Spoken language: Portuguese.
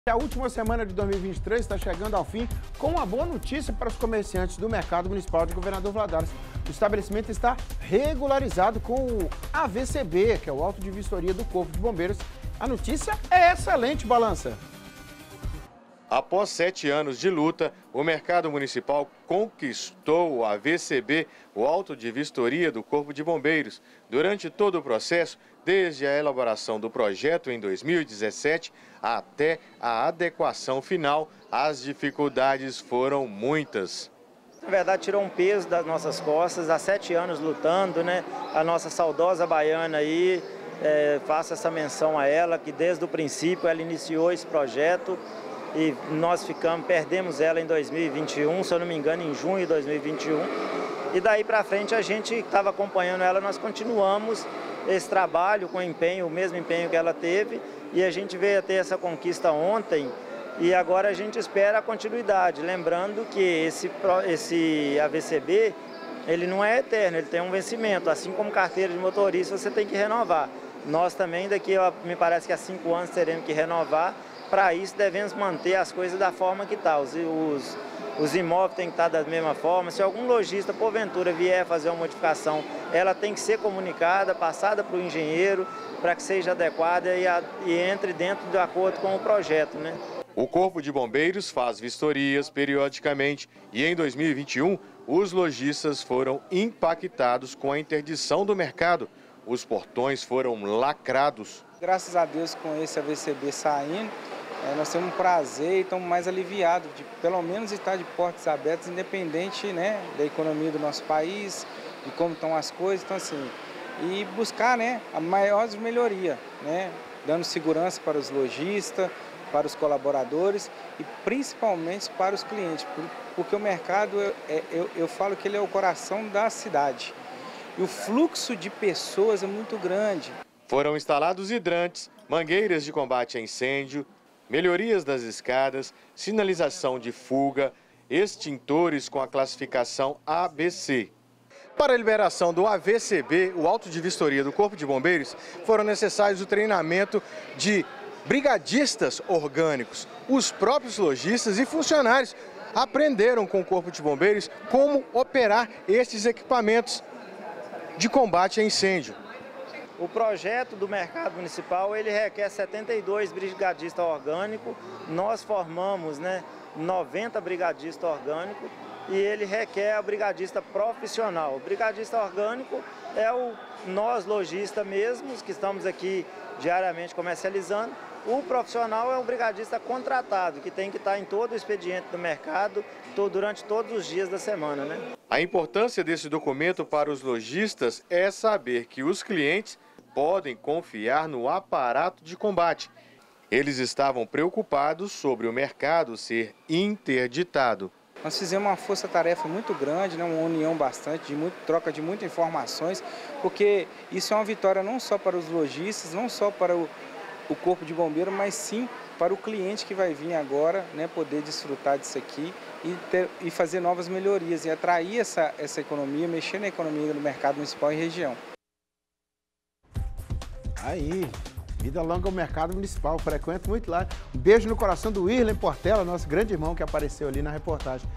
A última semana de 2023 está chegando ao fim com uma boa notícia para os comerciantes do Mercado Municipal de Governador Valadares. O estabelecimento está regularizado com o AVCB, que é o Auto de Vistoria do Corpo de Bombeiros. A notícia é excelente, Balança. Após 7 anos de luta, o Mercado Municipal conquistou o AVCB, o Auto de Vistoria do Corpo de Bombeiros. Durante todo o processo, desde a elaboração do projeto em 2017 até a adequação final, as dificuldades foram muitas. Na verdade, tirou um peso das nossas costas, há 7 anos lutando, né? A nossa saudosa baiana aí, faço essa menção a ela, que desde o princípio ela iniciou esse projeto. E nós perdemos ela em 2021, se eu não me engano, em junho de 2021. E daí para frente a gente estava acompanhando ela, nós continuamos esse trabalho com empenho, o mesmo empenho que ela teve. E a gente veio a ter essa conquista ontem e agora a gente espera a continuidade. Lembrando que esse AVCB, ele não é eterno, ele tem um vencimento. Assim como carteira de motorista, você tem que renovar. Nós também, daqui me parece que há 5 anos teremos que renovar. Para isso, devemos manter as coisas da forma que está. Os imóveis têm que estar da mesma forma. Se algum lojista, porventura, vier fazer uma modificação, ela tem que ser comunicada, passada para o engenheiro, para que seja adequada e entre dentro de acordo com o projeto, né? O Corpo de Bombeiros faz vistorias periodicamente e em 2021, os lojistas foram impactados com a interdição do mercado. Os portões foram lacrados. Graças a Deus, com esse AVCB saindo, nós temos um prazer e estamos mais aliviados de pelo menos estar de portas abertas, independente, né, da economia do nosso país, de como estão as coisas, então assim, e buscar, né, a maior melhoria, né, dando segurança para os lojistas, para os colaboradores e principalmente para os clientes, porque o mercado, eu falo que ele é o coração da cidade e o fluxo de pessoas é muito grande. Foram instalados hidrantes, mangueiras de combate a incêndio, melhorias das escadas, sinalização de fuga, extintores com a classificação ABC. Para a liberação do AVCB, o Auto de Vistoria do Corpo de Bombeiros, foram necessários o treinamento de brigadistas orgânicos. Os próprios lojistas e funcionários aprenderam com o Corpo de Bombeiros como operar estes equipamentos de combate a incêndio. O projeto do Mercado Municipal, ele requer 72 brigadistas orgânicos. Nós formamos, né, 90 brigadistas orgânicos e ele requer a brigadista profissional. O brigadista orgânico é nós lojistas mesmos, que estamos aqui diariamente comercializando. O profissional é um brigadista contratado, que tem que estar em todo o expediente do mercado durante todos os dias da semana, né? A importância desse documento para os lojistas é saber que os clientes podem confiar no aparato de combate. Eles estavam preocupados sobre o mercado ser interditado. Nós fizemos uma força-tarefa muito grande, né, uma união bastante, troca de muitas informações, porque isso é uma vitória não só para os lojistas, não só para o Corpo de Bombeiro, mas sim para o cliente que vai vir agora, né, poder desfrutar disso aqui e fazer novas melhorias e atrair essa economia, mexer na economia do mercado municipal e região. Aí, vida longa ao Mercado Municipal, frequento muito lá. Um beijo no coração do Irlen Portela, nosso grande irmão que apareceu ali na reportagem.